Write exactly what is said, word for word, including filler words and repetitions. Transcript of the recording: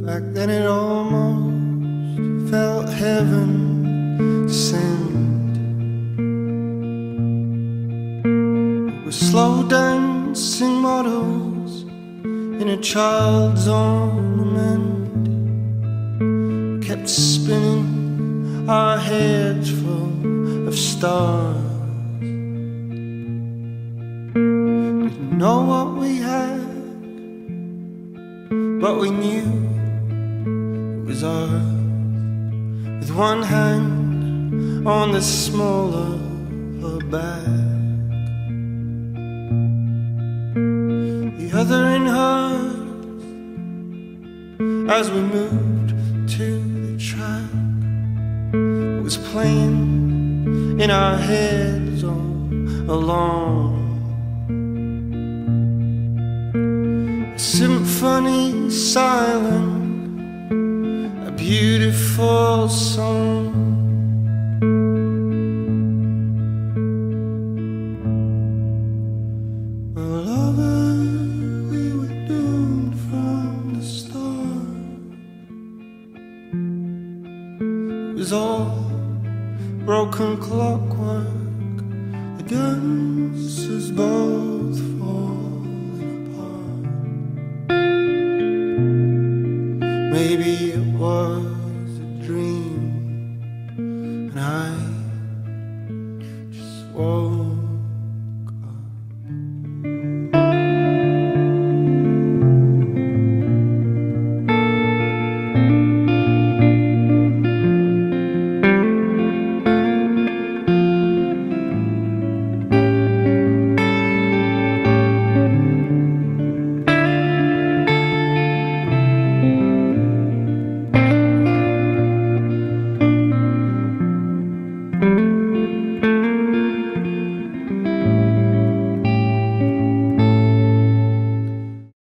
Back then it almost felt heaven sent. We're slow dancing models in a child's ornament, kept spinning our heads full of stars. Didn't know what we had, but we knew it was ours. With one hand on the small of her back, the other in hers, as we moved to the track. It was playing in our heads all along, a symphony silent, a beautiful song. Well, lover, we were doomed from the start. It was all broken clockwork, the dancers both falling apart. Maybe it was